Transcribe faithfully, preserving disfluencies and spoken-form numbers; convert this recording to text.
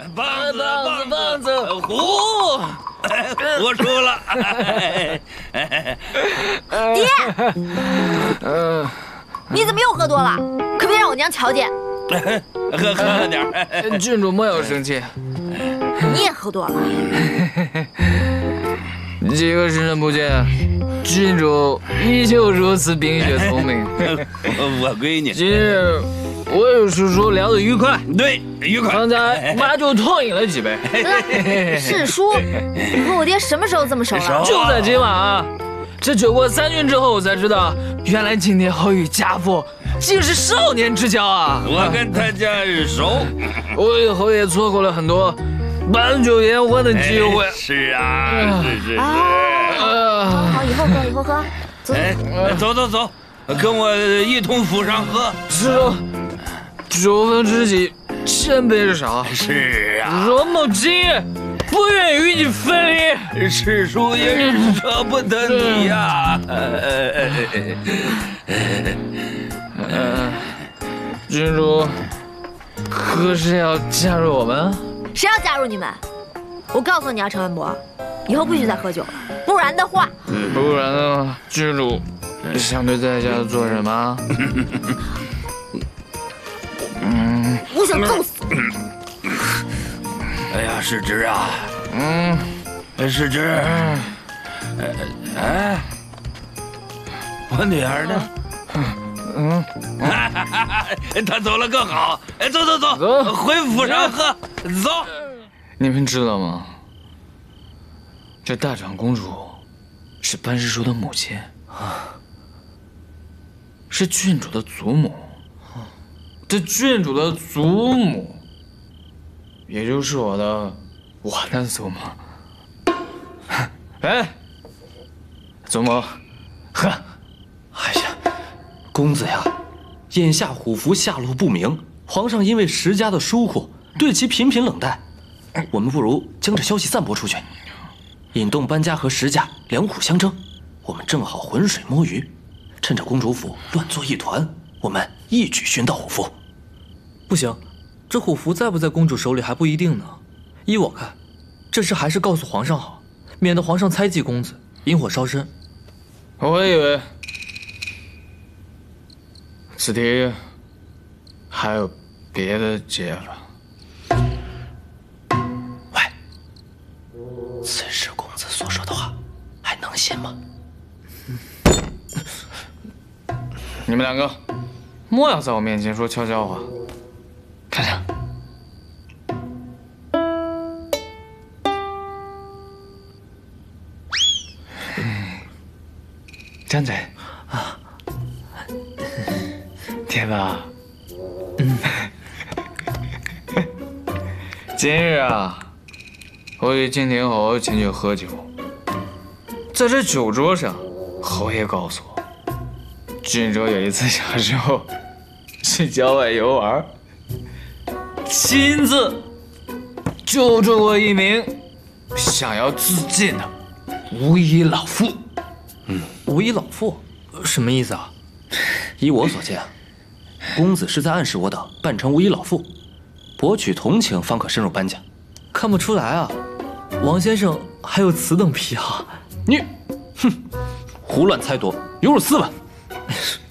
棒子， 棒子，棒子， 胡，我输了。 爹，你怎么又喝多了？可别让我娘瞧见。 喝喝了点。 郡主莫要生气。 你也喝多了。 几个时辰不见，郡主依旧如此冰雪聪明。 我闺女， 今日我与叔叔聊得愉快， 对，愉快。 刚才妈就痛饮了几杯。 是叔，你和我爹什么时候这么熟了？ 就在今晚啊！这酒过三巡之后，我才知道，原来今天侯与家父竟是少年之交啊！ 我跟他家熟， 我以后也错过了很多办酒言欢的机会。 哎、是啊，是是是。 啊，好，以后喝，以后喝。走， 哎，走走走，跟我一同府上喝。 是啊，酒逢知己千杯少。 是啊， 若某今夜不愿与你分离， 师叔也是舍不得你呀。 嗯，郡主何时要加入我们？ 谁要加入你们？我告诉你啊，陈文博，以后不许再喝酒了，不然的话， 不然呢，郡主想对在家做什么？嗯， 我想揍死你！ 哎呀，世侄啊， 嗯， 世侄，哎，我女儿呢？嗯，她走了更好。哎，走走走， 走回府上喝，走。 你们知道吗？这大长公主是班师叔的母亲啊，是郡主的祖母。这郡主的祖母，也就是我的我的祖母。哎，祖母，喝。 哎呀，公子呀，眼下虎符下落不明，皇上因为石家的疏忽，对其频频冷待。我们不如将这消息散播出去，引动班家和石家两虎相争，我们正好浑水摸鱼，趁着公主府乱作一团，我们一举寻到虎符。 不行，这虎符在不在公主手里还不一定呢。依我看，这事还是告诉皇上好，免得皇上猜忌公子，引火烧身。 我以为此题还有别的解法。 喂，此时公子所说的话还能信吗？ 你们两个莫要在我面前说悄悄话。看着，张嘴啊！天哪！嗯，今日啊，我与金廷侯前去喝酒，在这酒桌上，侯爷告诉我，郡主有一次小时候去郊外游玩，亲自救助过一名想要自尽的无依老妇。 嗯，无依老妇什么意思啊？ 依我所见，公子是在暗示我等扮成无依老妇，博取同情，方可深入班家。 看不出来啊，王先生还有此等癖好。 你，哼，胡乱猜度，有辱斯文。